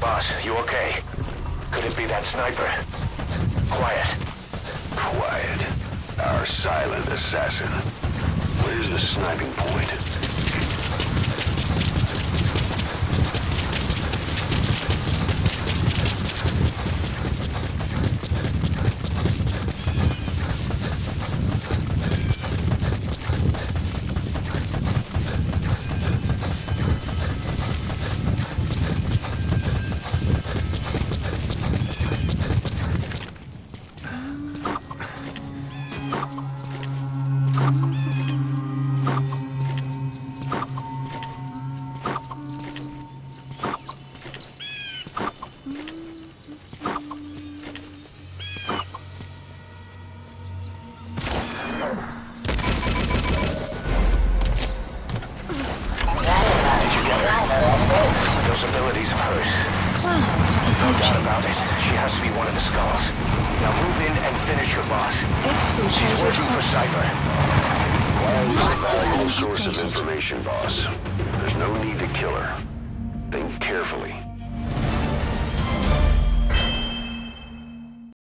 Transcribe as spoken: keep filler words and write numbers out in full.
Boss, you okay? Could it be that sniper? Quiet. Quiet. Our silent assassin. Where's the sniping point? Those abilities of hers. Clouds. No doubt about it. She has to be one of the Skulls. Now move in and finish your boss. She's working for Cypher. Cloud's a valuable source of information, boss. There's no need to kill her. Think carefully.